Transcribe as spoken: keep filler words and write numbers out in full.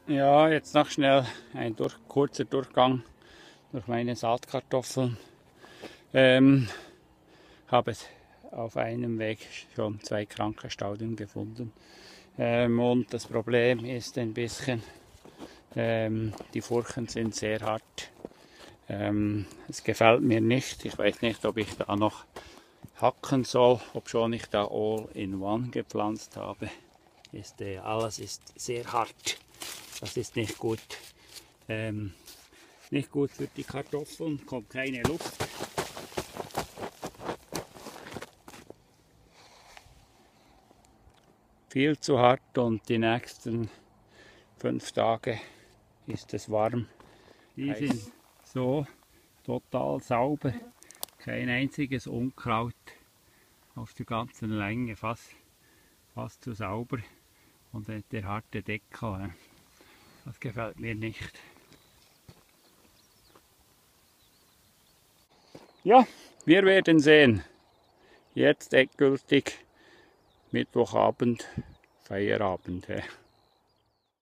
Ja, jetzt noch schnell ein durch, kurzer Durchgang durch meine Saatkartoffeln. Ähm, habe auf einem Weg schon zwei kranke Stauden gefunden. Ähm, und das Problem ist ein bisschen, ähm, die Furchen sind sehr hart. Ähm, es gefällt mir nicht. Ich weiß nicht, ob ich da noch hacken soll, obschon ich da All-in-One gepflanzt habe. Ist, äh, alles ist sehr hart. Das ist nicht gut. Ähm, nicht gut für die Kartoffeln, kommt keine Luft. Viel zu hart und die nächsten fünf Tage ist es warm. Die sind so total sauber. Kein einziges Unkraut auf der ganzen Länge, fast, fast zu sauber. Und der harte Deckel, das gefällt mir nicht. Ja, wir werden sehen. Jetzt endgültig Mittwochabend, Feierabend.